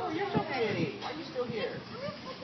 you're so pretty. Why are you still here?